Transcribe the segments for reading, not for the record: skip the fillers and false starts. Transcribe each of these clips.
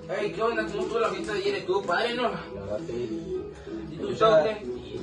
Ey, ¿qué onda? ¿Cómo estuvo la fiesta de ayer? ¿Estuvo padre, no? La verdad, sí. ¿Y tu show qué?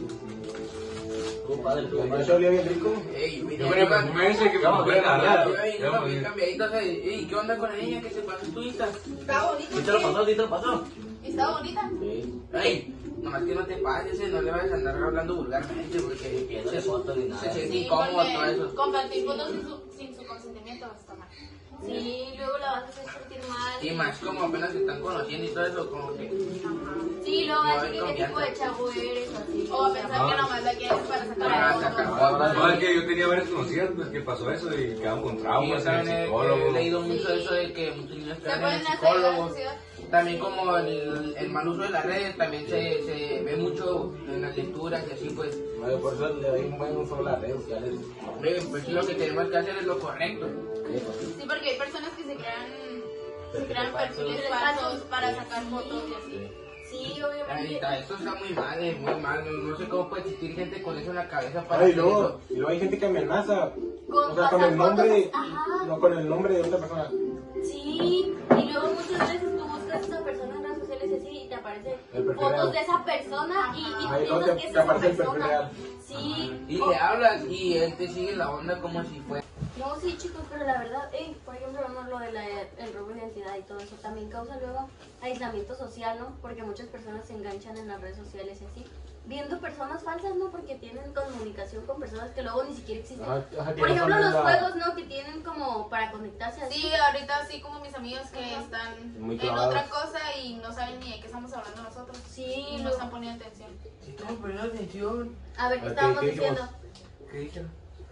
Estuvo padre, el show olía bien rico. Ey, mira, Bueno, pues me dice que me Vamos, puede agarrar. bien cambiadita, o sea, ey, ¿qué onda con la niña que se pasó tu Insta? Estaba bonita. ¿Qué te lo pasó? ¿Qué te lo pasó? Estaba bonita. Sí. Ey, nomás que no te pases, no le vayas a andar hablando vulgarmente porque Pidiéndole fotos ni nada. se siente Sí, incómodo todo eso. porque compartir fotos sin su consentimiento está mal. Sí, luego la vas a hacer sentir mal. Y más como apenas se están conociendo y todo eso, como que... Sí, luego va a No, decir hay qué tipo de confianza. chavo eres o así. O a pensar que nomás la quieres para sacar Para fotos. sacar No, es que yo tenía varias conocidas pues, que pasó eso y quedaron con Y yo traumas en el también psicólogo. he leído mucho eso de que muchos niños Se quedan en pueden el hacer la psicólogo. sociedad. También como el mal uso de las redes, también se ve mucho en las lecturas y así pues. No, por eso le doy un buen uso a las redes sociales. Pues lo que tenemos que hacer es lo correcto. Sí, porque hay personas que se crean perfiles Perfiles falsos falsos. para sacar fotos y así. Sí, obviamente. Ahorita, esto está muy mal, no sé cómo puede existir gente con eso en la cabeza para Ay, hacer luego hay gente que amenaza. Con O sea, con pasar el nombre, fotos, ajá. no con el nombre de otra persona. Sí, y luego muchas veces tú buscas a esa persona en redes sociales y así y te aparecen El perfil fotos real. de esa persona y Ahí piensas luego que es te esa aparece el perfil persona. real. Sí. Y le hablas y él te sigue la onda como si fuera. No, sí, chicos, pero la verdad, por ejemplo, no, lo de el robo de identidad y todo eso también causa luego aislamiento social, ¿no? Porque muchas personas se enganchan en las redes sociales y así, viendo personas falsas, ¿no? Porque tienen comunicación con personas que luego ni siquiera existen. Ajá, que Por no ejemplo, son los la- juegos, ¿no? Que tienen como para conectarse así. Sí, ahorita así como mis amigos que están Muy en clavados. otra cosa y no saben ni de qué estamos hablando nosotros. Sí, Y no están poniendo atención. Si estamos poniendo atención. A ver, ¿qué Ok, estábamos ¿qué dijimos? diciendo? ¿Qué dijeron?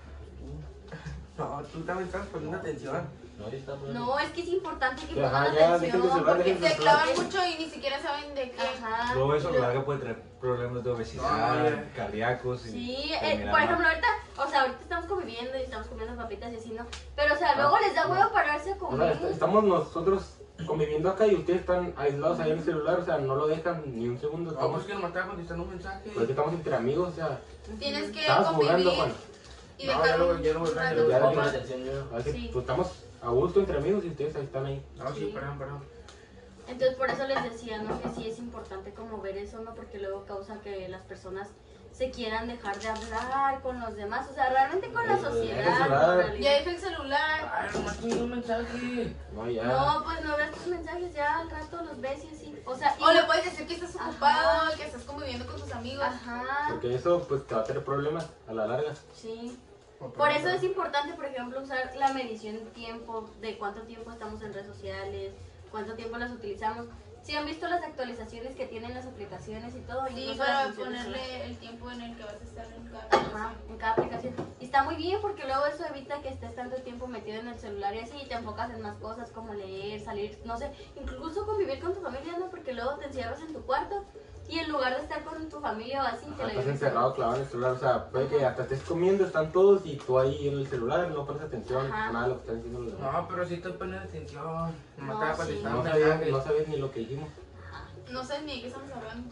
No, tú también estás poniendo atención. No, ahí está, pues. No, es que es importante que Ajá, pongan ya, atención. dejen de celular, porque dejen de Se celular. clavan mucho y ni siquiera saben de qué. Ajá. Luego eso a Y la luego- larga puede traer problemas de No, obesidad, ya. cardíacos. Y Sí, terminar por mal. ejemplo, ahorita estamos conviviendo y estamos comiendo papitas y así, ¿no? Pero, o sea, luego les da huevo pararse a O comer. sea, estamos nosotros conviviendo acá y ustedes están aislados ahí en el celular, o sea, no lo dejan ni un segundo. No, Estamos, pues que nomás estaba contestando un mensaje. porque estamos entre amigos, o sea, Tienes que estabas jugando, convivir Juan. y No, dejar ya lo- un ya lo voy a rato. hacer. Ya Pongan lo- atención, a ver, Sí. pues estamos a gusto entre amigos y ustedes ahí están ahí. No, sí, Sí. perdón. Entonces, por eso les decía, ¿no? Que sí es importante como ver eso, ¿no? Porque luego causa que las personas se quieran dejar de hablar con los demás, o sea, realmente con la Deja el sociedad. celular. en realidad. Ya deja el celular. Ay, nomás tengo un mensaje. No, ya. No, pues no ves tus mensajes, ya al rato los ves y así. O sea, O y- le puedes decir que estás ocupado, Ajá. que estás conviviendo con tus amigos. Ajá, Porque eso pues te va a tener problemas a la larga. sí. Por eso es importante, por ejemplo, usar la medición de tiempo, de cuánto tiempo estamos en redes sociales, cuánto tiempo las utilizamos. Si han visto las actualizaciones que tienen las aplicaciones y todo, Sí, incluso para las funciones ponerle el tiempo en el que vas a estar en cada Ajá, aplicación. en cada aplicación. Y está muy bien porque luego eso evita que estés tanto tiempo metido en el celular y así y te enfocas en más cosas como leer, salir, no sé, incluso convivir con tu familia, ¿no? Porque luego te encierras en tu cuarto y en lugar de estar con tu familia o así, te la Estás llevas encerrado, clavado en el celular, o sea, puede que hasta estés comiendo, están todos y tú ahí en el celular, no pones atención Ajá. a nada de lo que están diciendo los demás. No, pero sí estoy poniendo atención. Nomás No, estaba sí. contestando No mensajes. sabes ni lo que dijimos. No sé ni de qué estamos hablando.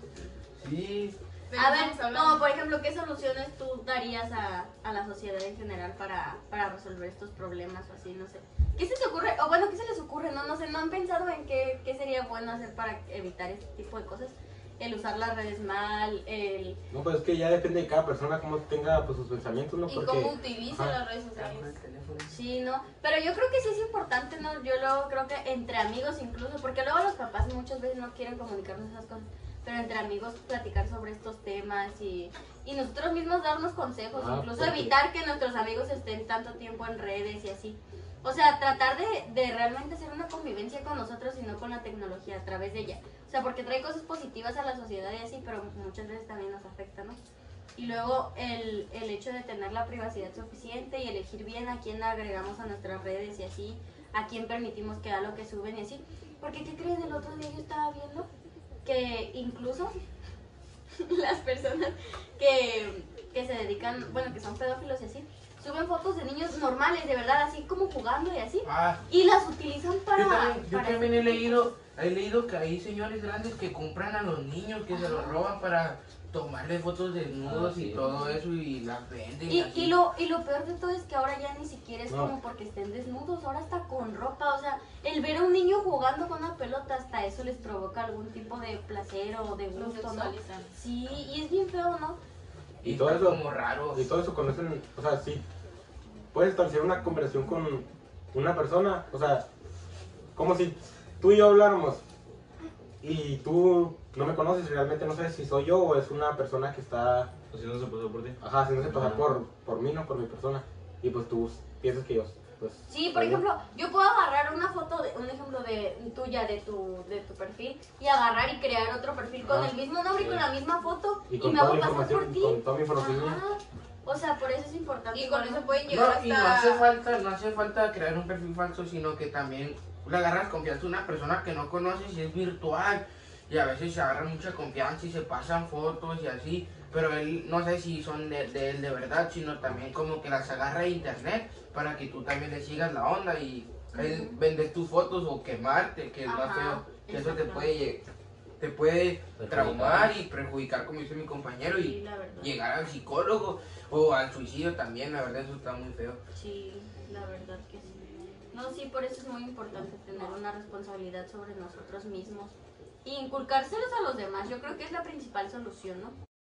Sí. ¿De qué A ver, estamos hablando? como por ejemplo, ¿qué soluciones tú darías a la sociedad en general para resolver estos problemas o así? No sé. ¿Qué se te ocurre? O bueno, ¿qué se les ocurre? No sé, ¿no han pensado en qué sería bueno hacer para evitar este tipo de cosas? El usar las redes mal, el... No, pues es que ya depende de cada persona cómo tenga pues, sus pensamientos, ¿no? Y Porque cómo utiliza Ajá. las redes sociales. Sí, ¿no? Pero yo creo que sí es importante, ¿no? Yo luego creo que entre amigos incluso, porque luego los papás muchas veces no quieren comunicarnos esas cosas, pero entre amigos platicar sobre estos temas y nosotros mismos darnos consejos, incluso porque- evitar que nuestros amigos estén tanto tiempo en redes y así. O sea, tratar de realmente hacer una convivencia con nosotros y no con la tecnología a través de ella. O sea, porque trae cosas positivas a la sociedad y así, pero muchas veces también nos afecta, ¿no? Y luego el hecho de tener la privacidad suficiente y elegir bien a quién agregamos a nuestras redes y así, a quién permitimos que haga lo que suben y así. Porque, ¿qué creen? El otro día yo estaba viendo que incluso las personas que se dedican, bueno, que son pedófilos y así, suben fotos de niños normales, de verdad, así como jugando y así, Ah, y las utilizan para... yo para también he leído que hay señores grandes que compran a los niños, que se los roban para tomarle fotos desnudos y sí. todo eso y las venden. Y así. lo peor de todo es que ahora ya ni siquiera es No. como porque estén desnudos, ahora está con ropa, o sea, el ver a un niño jugando con una pelota hasta hasta eso les provoca algún tipo de placer o de Lo gusto, ¿no? sexualizan. Sí, y es bien feo, ¿no? Y Y todo está eso- como raro. Y todo eso conocen, o sea, si puedes establecer una conversación con una persona, o sea, como si tú y yo habláramos y tú no me conoces, realmente no sabes si soy yo o es una persona que está, O si no se pasó por ti. ajá, haciéndose pasar por mí, no por mi persona. Y pues tú piensas que yo, pues... Sí, por soy yo. ejemplo, yo puedo agarrar una foto, un ejemplo de tuya, de tu perfil, y agarrar y crear otro perfil con Ajá. el mismo nombre y con la misma foto, Y y con me toda hago la pasar por información, ti. con toda mi información mía. Ajá. O sea, por eso es importante. Y con igual, eso ¿no? pueden llegar No, y no hace hasta... falta, no hace falta crear un perfil falso, sino que también le agarras confianza a una persona que no conoces y es virtual. Y a veces se agarra mucha confianza y se pasan fotos y así. Pero él no sé si son de él de verdad, sino también como que las agarra de internet para que tú también le sigas la onda y él vender tus fotos o quemarte, que es más Ajá, feo. Que eso exacto. te puede Perjudicar. traumar y perjudicar, como dice mi compañero, Sí, y la verdad. llegar al psicólogo o al suicidio también. La verdad, eso está muy feo. Sí, la verdad que sí. No, sí, por eso es muy importante tener una responsabilidad sobre nosotros mismos y inculcárselos a los demás. Yo creo que es la principal solución, ¿no?